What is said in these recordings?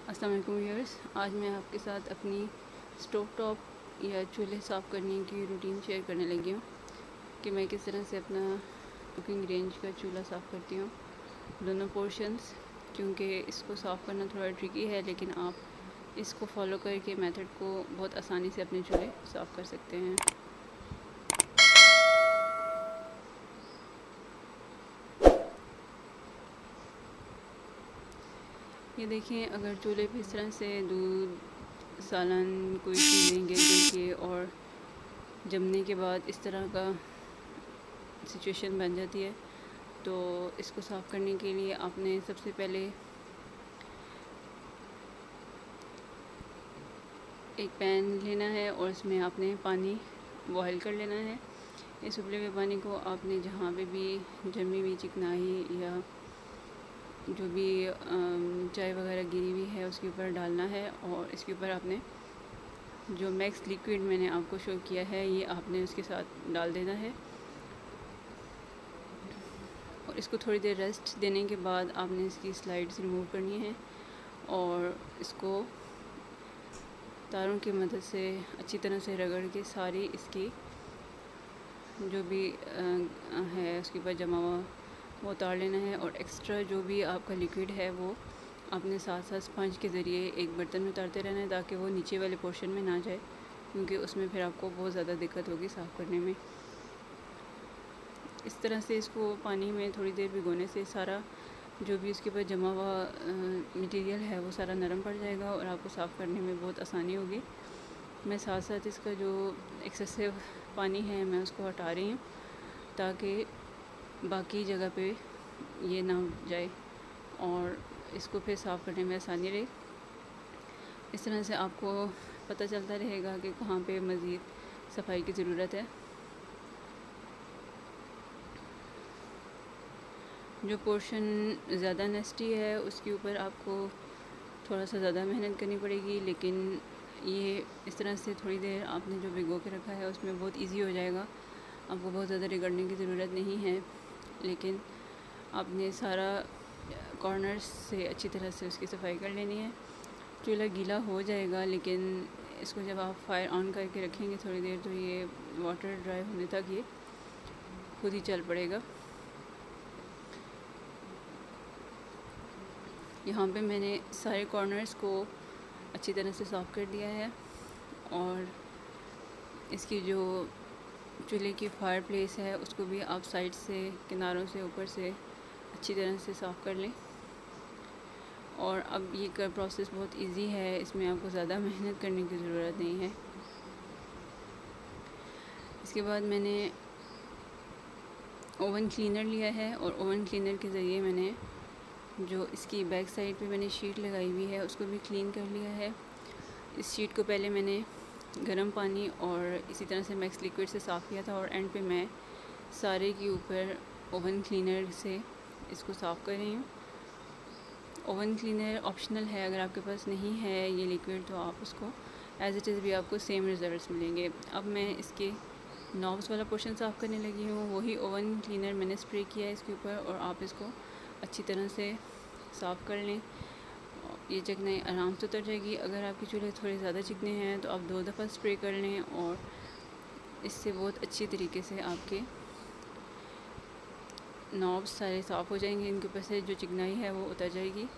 अस्सलाम वालेकुम व्यूअर्स, आज मैं आपके साथ अपनी स्टोव टॉप या चूल्हे साफ़ करने की रूटीन शेयर करने लगी हूँ कि मैं किस तरह से अपना कुकिंग रेंज का चूल्हा साफ़ करती हूँ, दोनों पोर्शंस। क्योंकि इसको साफ़ करना थोड़ा ट्रिकी है, लेकिन आप इसको फॉलो करके मेथड को बहुत आसानी से अपने चूल्हे साफ़ कर सकते हैं। ये देखें, अगर चूल्हे पे इस तरह से दूध, सालन, कोई चीज़ें गिर के और जमने के बाद इस तरह का सिचुएशन बन जाती है, तो इसको साफ़ करने के लिए आपने सबसे पहले एक पैन लेना है और इसमें आपने पानी बॉयल कर लेना है। इस उबले हुए पानी को आपने जहाँ पे भी जमी हुई चिकनाई या जो भी चाय वगैरह गिरी हुई है उसके ऊपर डालना है, और इसके ऊपर आपने जो मैक्स लिक्विड मैंने आपको शो किया है ये आपने उसके साथ डाल देना है। और इसको थोड़ी देर रेस्ट देने के बाद आपने इसकी स्लाइड्स रिमूव करनी है और इसको तारों की मदद से अच्छी तरह से रगड़ के सारी इसकी जो भी है उसके ऊपर जमा हुआ वो उतार लेना है। और एक्स्ट्रा जो भी आपका लिक्विड है वो आपने साथ साथ स्पंज के ज़रिए एक बर्तन में उतारते रहना है, ताकि वो नीचे वाले पोर्शन में ना जाए, क्योंकि उसमें फिर आपको बहुत ज़्यादा दिक्कत होगी साफ़ करने में। इस तरह से इसको पानी में थोड़ी देर भिगोने से सारा जो भी उसके ऊपर जमा हुआ मटेरियल है वो सारा नरम पड़ जाएगा और आपको साफ़ करने में बहुत आसानी होगी। मैं साथ साथ इसका जो एक्सेसिव पानी है मैं उसको हटा रही हूँ, ताकि बाकी जगह पे ये ना जाए और इसको फिर साफ़ करने में आसानी रहे। इस तरह से आपको पता चलता रहेगा कि कहाँ पे मज़ीद सफाई की ज़रूरत है। जो पोर्शन ज़्यादा नेस्टी है उसके ऊपर आपको थोड़ा सा ज़्यादा मेहनत करनी पड़ेगी, लेकिन ये इस तरह से थोड़ी देर आपने जो भिगो के रखा है उसमें बहुत इजी हो जाएगा। आपको बहुत ज़्यादा रगड़ने की ज़रूरत नहीं है, लेकिन आपने सारा कॉर्नर्स से अच्छी तरह से उसकी सफाई कर लेनी है। चूल्हा गीला हो जाएगा, लेकिन इसको जब आप फायर ऑन करके रखेंगे थोड़ी देर, तो ये वाटर ड्राई होने तक ये खुद ही चल पड़ेगा। यहाँ पे मैंने सारे कॉर्नर्स को अच्छी तरह से साफ़ कर दिया है, और इसकी जो चूल्हे की फायर प्लेस है उसको भी आप साइड से, किनारों से, ऊपर से अच्छी तरह से साफ़ कर लें। और अब ये प्रोसेस बहुत इजी है, इसमें आपको ज़्यादा मेहनत करने की ज़रूरत नहीं है। इसके बाद मैंने ओवन क्लीनर लिया है, और ओवन क्लीनर के ज़रिए मैंने जो इसकी बैक साइड पे मैंने शीट लगाई हुई है उसको भी क्लीन कर लिया है। इस शीट को पहले मैंने गर्म पानी और इसी तरह से मैक्स लिक्विड से साफ़ किया था, और एंड पे मैं सारे के ऊपर ओवन क्लीनर से इसको साफ़ कर रही हूँ। ओवन क्लीनर ऑप्शनल है, अगर आपके पास नहीं है ये लिक्विड तो आप उसको एज़ इट इज़ भी आपको सेम रिज़ल्ट्स मिलेंगे। अब मैं इसके नॉब्स वाला पोर्शन साफ़ करने लगी हूँ, वही ओवन क्लीनर मैंने स्प्रे किया है इसके ऊपर, और आप इसको अच्छी तरह से साफ़ कर लें। ये चिकनाई आराम से उतर जाएगी। अगर आपके चूल्हे थोड़े ज़्यादा चिकने हैं तो आप 2 दफ़ा स्प्रे कर लें, और इससे बहुत अच्छी तरीके से आपके नॉब्स सारे साफ़ हो जाएंगे, इनके ऊपर से जो चिकनाई है वो उतर जाएगी।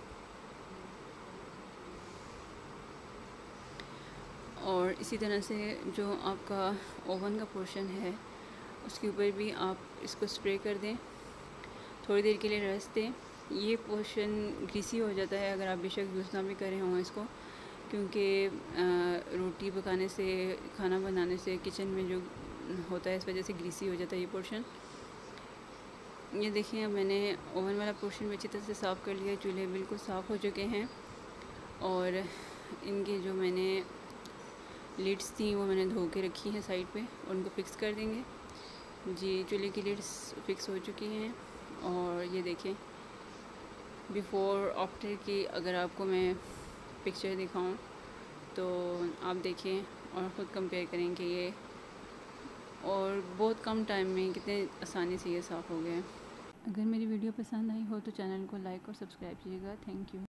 और इसी तरह से जो आपका ओवन का पोर्शन है उसके ऊपर भी आप इसको स्प्रे कर दें, थोड़ी देर के लिए रेस्ट दें। ये पोर्शन ग्रीसी हो जाता है अगर आप बेशक यूज़ ना भी करें हों इसको, क्योंकि रोटी पकाने से, खाना बनाने से किचन में जो होता है इस वजह से ग्रीसी हो जाता है ये पोर्शन। ये देखिए, अब मैंने ओवन वाला पोर्शन भी अच्छी तरह से साफ़ कर लिया। चूल्हे बिल्कुल साफ़ हो चुके हैं, और इनके जो मैंने लिड्स थी वो मैंने धो के रखी हैं साइड पे, और उनको फ़िक्स कर देंगे। जी, चूल्हे की लिड्स फ़िक्स हो चुकी हैं। और ये देखें, बिफ़ोर आफ्टर की अगर आपको मैं पिक्चर दिखाऊं तो आप देखें और ख़ुद कंपेयर करें कि ये और बहुत कम टाइम में कितने आसानी से ये साफ़ हो गए हैं। अगर मेरी वीडियो पसंद आई हो तो चैनल को लाइक और सब्सक्राइब कीजिएगा। Thank you.